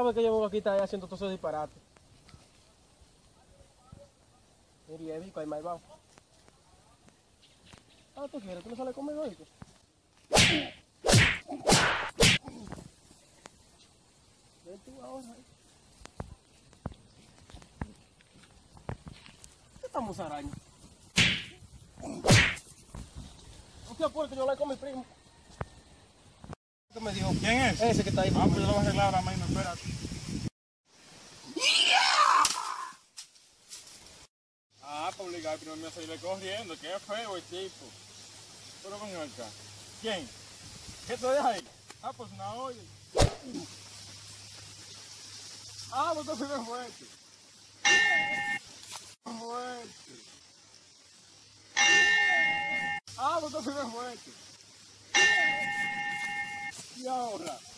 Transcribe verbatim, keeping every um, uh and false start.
vez que yo vengo aquí está haciendo todos esos disparates. Mira, Evico, ahí mal va. Ah, ¿tú quieres? ¿Tú no sales conmigo ahorita? Ven tú ahora. ¿Qué estamos araña? No te apures que yo hablé con mi primo. ¿Qué me dijo? ¿Quién es? Ese que está ahí. Ah, pues yo lo voy a arreglar ahora mismo, espérate. Ah, para obligar primero me a seguirle corriendo, que es feo el tipo. Pero ven acá. ¿Quién? ¿Qué te deja ahí? Ah, pues una olla. Ah, pues tú sigues fuerte. Fuerte. Ah, pues tú sigues fuerte. Y ahora.